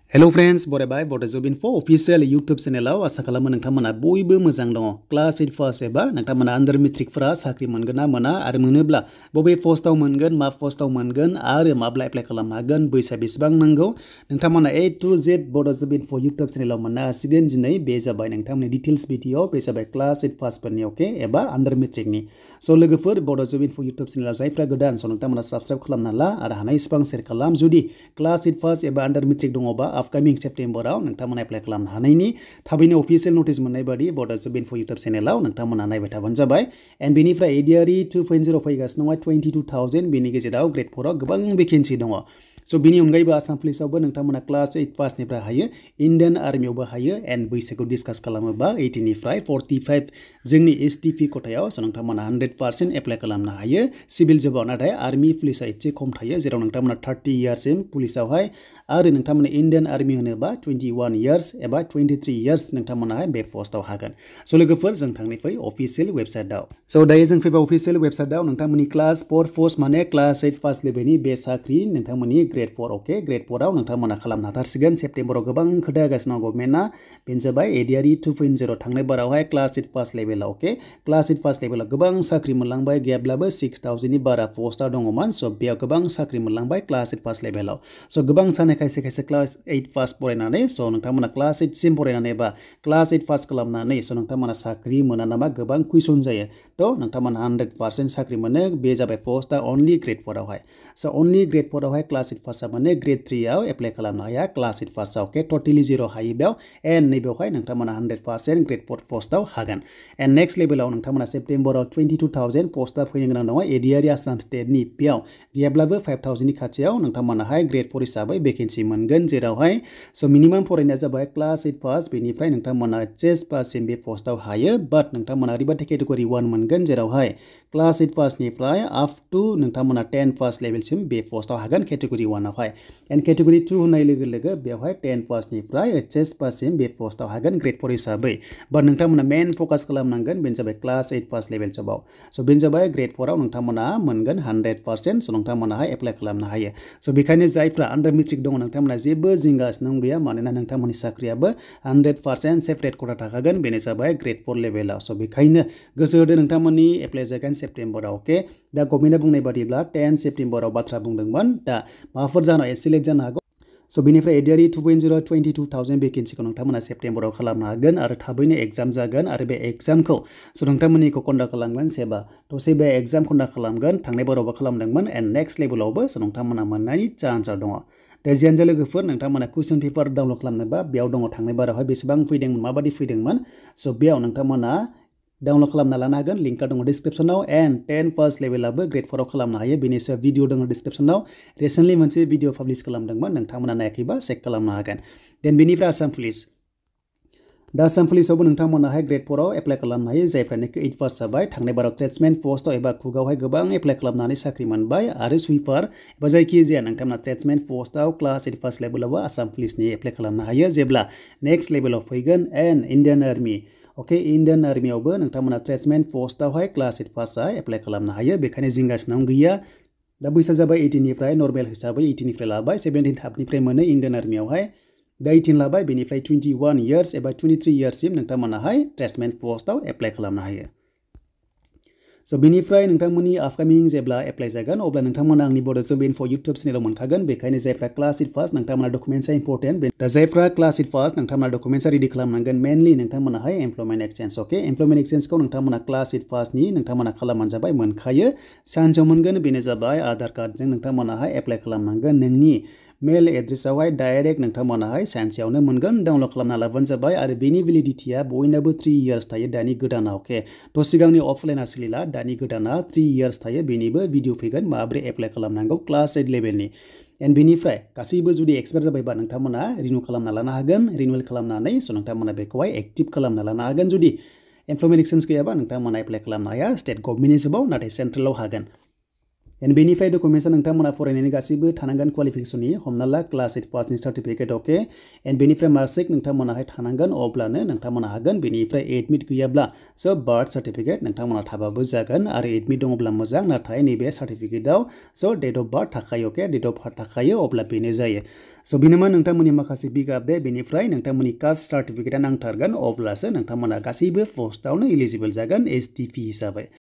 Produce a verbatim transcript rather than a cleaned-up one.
Hello friends, बरायबाय Bodo Job Info official YouTube channel आसा खालामो नोंथांमोना बयबो मोजां दङ। क्लास eight पास एबा नोंथांमोना आन्डार मेट्रिकफोरा साख्रि मोनगोन ना मोना आरो मोनोब्ला बबे पस्टआव मोनगोन मा पस्टआव मोनगोन आरो माब्ला एप्लाइ खालामनो हागोन बैसा बेसेबां नांगौ नोंथांमोना A to Z Bodo Job Info YouTube चेनेलाव मोननो हासिगोन। दिनै बे जाबाय नोंथांमोननि डिटेल्स भिडिअ बे जाबाय क्लास eight पासफोरनि अके एबा आन्डार मेट्रिकनि। स' लोगोफोर Bodo Job Info YouTube चेनेलाव जायफ्रा गोदान स' नोंथांमोना साबस्क्राइब खालामना ला आरो हानाय इसेबां शेयार खालाम। जुदि क्लास eight पास एबा आन्डार मेट्रिक दङबा अपकामिं सेप्टेम्बराव नोंथांमोना एप्लाइ खालामनो हानायनि थाबैनो अफिसियेल नटिस मोननाय बादि Bodo Job Info YouTube चेनेलाव नोंथांमोना नायबाय थाबानो जाबाय। एन्ड बेनिफ्राय A D R E two point zero फैगासिनो दङ twenty-two thousand बेनि गेजेराव ग्रेड four आव गोबां भेकेन्सि दङ। स' बिनि अनगायैबो आसाम पुलिसावबो नोंथांमोना क्लास eight पासनिफ्राय हायो, इन्डियान आर्मियावबो हायो एन्ड बैसोखौ डिसकास खालामोबा eighteen निफ्राय forty-five जोंनि S T P खथायाव स' नोंथांमोना one hundred percent एप्लाइ खालामनो हायो सिभिल जबाव। नाथाय आर्मि पुलिसा एसे खम थायो जेराव नोंथांमोना thirty इयार्ससिम पुलिसावहाय आरो नोंथांमोना इन्डियान आर्मि होनोबा twenty-one इयार्स एबा twenty-three इयार्स नोंथांमोनाहाय बे पस्टआव हागोन। स' लोगोफोर जों थांनि फै अफिसियेल वेबसाइटआव। स' दायो जों फैबा अफिसियेल वेबसाइटआव नोंथांमोननि क्लास four पस्ट माने क्लास eight पास लेभेलनि बे साख्रि नोंथांमोननि ग्रेड four अके ग्रेड four आव नोंथांमोना खालामनो हाथारसिगोन। सेप्टेम्बराव गोबां खोथा होगासिनो दं गभर्नमेन्टआ, बेनो जाबाय A D R E two point zero थांनाय बारावहाय क्लास eight पास लेभेलाव अके क्लास eight पास लेभेलाव गोबां साख्रि मोनलांबाय गैयाब्लाबो six thousand नि बारा पस्टआ दङमोन। स' बेयाव गोबां साख्रि मोनलांबाय क्लास eight पास लेभेलाव। स' गोबां सानै खायसे खायसे क्लास eight पास फरायनानै स' नोंथांमोना क्लास eight सिम फरायनानै एबा क्लास eight पास खालामनानै स' नोंथांमोना साख्रि मोना नामा गोबां कुइसन जायो। थ' नोंथांमोना one hundred percent साख्रि मोनो। बे जाबाय पस्टआ अनलि ग्रेड four आवहाय। स' अनलि ग्रेड four आवहाय क्लास eight पासआ मोनो, ग्रेड three आव एप्लाइ खालामनो हाया क्लास eight पासआव अके टटेलि जिर' हायो बेयाव। एन्ड नैबेवहाय नोंथांमोना one hundred percent grade four पस्टआव हागोन। एन्ड नेक्स्ट लेभेलाव नोंथांमोना सेप्टेम्बराव twenty-two thousand पस्टआ फैनो गोनां दङ A D R E Assam स्टेटनि। बेयाव गैयाब्लाबो five thousand नि खाथियाव नोंथांमोनाहाय ग्रेड four हिसाबै भेकेन्सि मोनगोन जेरावहाय स' मिनिमाम फरायनाया जाबाय क्लास eight पास बेनिफ्राय नोंथांमोना H S पाससिम बे पस्टआव हायो। बाट नोंथांमोना ओरैबायदि केटेगरि one मोनगोन जेरावहाय क्लास eight पासनिफ्राय आप टु नोंथांमोना ten पास लेभेलसिम बे पस्टआव हागोन केटेगरि one आवहाय। एन्ड केटेगरि two होननाय लोगो लोगो बेवहाय ten पासनिफ्राय H S पाससिम बे पस्टआव हागोन ग्रेड four हिसाबै। बाट नोंथांमोना मेन फकास खालामनांगोन बेनो जाबाय क्लास eight पास लेभेल जबाव। स' बेनो जाबाय ग्रेड four आव नोंथांमोना मोनगोन one hundred percent स' नोंथांमोनाहाय एप्लाइ खालामनो हायो। स' बेखायनो जायफ्रा आन्डार मेट्रिक दङ नोंथांमोना जेबो जिंगा सिनांगौ गैया, मानोना नोंथांमोननि साख्रियाबो one hundred percent सेपारेट खथा थाखागोन। बेनो जाबाय ग्रेड four लेभेलाव। स' बेखायनो गोसो होदो नोंथांमोननि एप्लाइ जागोन सेप्टेम्बराव अके। दा गभर्नमेन्टआ बुंनाय बादिब्ला ten सेप्टेम्बराव बाथ्रा बुंदोंमोन। दा माबाफोर जानाय एसे लेट जानो हागौ। स' बेनिफ्राय A D R E two point zero twenty-two thousand भेकेन्सिखौ नोंथांमोना सेप्टेम्बराव खालामनो हागोन आरो थाबैनो एग्जाम जागोन आरो बे एग्जामखौ स' नोंथांमोननिखौ कन्डाक्ट खालामगोन सेबा। दसे बे एग्जाम कन्डाक्ट खालामगोन, थांनाय बारावबो खालामदोंमोन एन्ड नेक्स्ट लेभेलावबो स' नोंथांमोना मोननायनि चान्सआ दङ। दा जियानो जा लोगोफोर नोंथांमोना कुइसन पेपार डाउनलड खालामनोबा बेयाव दङ थांनाय बारावहाय बेसेबां फैदोंमोन माबादि फैदोंमोन। स' बेयाव नोंथांमोना डाउनलड खालामना लानो हागोन, लिंकआ दङ डिसक्रिप्सनाव। एन्ड ten पास लेभेलाबो ग्रेड four आव खालामनो हायो, बेनि सायाव भिडिअ दङ डिसक्रिप्सनाव। रिसेन्टलि मोनसे भिडिअ पाब्लिश खालामदोंमोन, नोंथांमोना नायाखैबा चेक खालामनो हागोन। देन बेनिफ्राय आसाम पुलिस। दा आसाम पुलिसावबो नोंथांमोनाहाय ग्रेड four आव एप्लाइ खालामनो हायो जायफ्रानोखि eight पास जाबाय। थांनाय बाराव ट्रेड्समेन पस्टआव एबा कुकआवहाय गोबां एप्लाइ खालामनानै साख्रि मोनबाय आरो सुइपार एबा जायखिजाया नोंथांमोना ट्रेड्समेन पस्टआव क्लास eight पास लेभेलावबो आसाम पुलिसनि एप्लाइ खालामनो हायो जेब्ला नेक्स्ट लेभेलाव फैगोन। एन्ड इन्डियान आर्मि अके इन्डियान आर्मियावबो नोंथांमोना ट्रेड्समेन पस्टआवहाय क्लास eight पासआ एप्लाइ खालामनो हायो। बेखायनो जिंगा सिनांगौ गैया। दा बैसोआ जाबाय eighteen निफ्राय नर्मेल हिसाबै eighteen निफ्राय लाबाय, seventeen हाबनिफ्राय मोनो इन्डियान आर्मियावहाय। दा eighteen लाबाय, बेनिफ्राय twenty-one इयार्स एबा twenty-three इयार्ससिम नोंथांमोनाहाय ट्रेड्समेन पस्टआव एप्लाइ खालामनो हायो। स' बेनिफ्राय नोंथांमोननि आपकामिं जेब्ला एप्लाइ जागोन अब्ला नोंथांमोना आंनि बड' जब इनफो इउटुब चेनेलाव मोनखागोन। बेखायनो जायफ्रा क्लास eight पास नोंथांमोना डकुमेन्ट्सआ इम्परटेन्ट। दा जायफ्रा क्लास eight पास नोंथांमोना डकुमेन्ट्सआ रेडि खालामनांगोन। मेनलि नोंथांमोनाहाय एमप्लयमेन्ट एक्सचेन्ज अके एमप्लयमेन्ट एक्सचेन्जखौ नोंथांमोना क्लास eight पासनि नोंथांमोना खालामबानो जाबाय, मोनखायो सानसेयाव मोनगोन। बेनो जाबाय आधार कार्डजों नोंथांमोनाहाय एप्लाइ खालामनांगोन। नोंनि मेल एड्रेसआवहाय डाइरेक्ट नोंथांमोनाहाय सानसेयावनो मोनगोन, डाउनलड खालामना लाबानो जाबाय। आरो बेनि भेलिडिटिया बयनाबो three इयार्स थायो दानि गोदाना अके। थ' सिगांनि अफलाइना सोलिला, दानि गोदाना three इयार्स थायो। बेनिबो भिडिअ फैगोन माबोरै एप्लाइ खालामनांगौ क्लास eight लेभेलनि। एन्ड बेनिफ्राय गासैबो जुदि एक्सपायार जाबायबा नोंथांमोना रिनिउ खालामना लानो हागोन। रिनिउवेल खालामनानै स' नोंथांमोना बेखौहाय एक्टिभ खालामना लानो हागोन। जुदि एमप्लयमेन्ट एक्सचेन्ज गैयाबा नोंथांमोना एप्लाइ खालामनो हाया स्टेट गभर्नमेन्टनि जबाव, नाथाय सेन्ट्रेलाव हागोन। एन्ड बेनिफ्राय डकुमेन्टसा नोंथांमोना फरायनायनि गासैबो थानांगोन क्वालिफिकेसननि हमना ला क्लास एइट पासनि सार्टिफिकेट अके एन्ड बेनिफ्राय मार्कशीट नोंथांमोनाहाय थानांगोन अब्लानो नोंथांमोना हागोन बेनिफ्राय एडमिट गैयाब्ला स' बार्थ सार्टिफिकेट नोंथांमोना थाबाबो जागोन आरो एडमिट दङब्ला मोजां नाथाय नैबे सार्टिफिकेटआव स' डेट अफ बार्थ थाखायो अके डेट अफ बार्थ थाखायो अब्ला बेनो जायो स' बेनोमोन नोंथांमोननि माखासे बिग आपडेट बेनिफ्राय नोंथांमोननि कास्ट सार्टिफिकेटआ नांथारगोन अब्लासो नोंथांमोना गासैबो पस्टआवनो इलिजिबल जागोन एस टि पि हिसाबै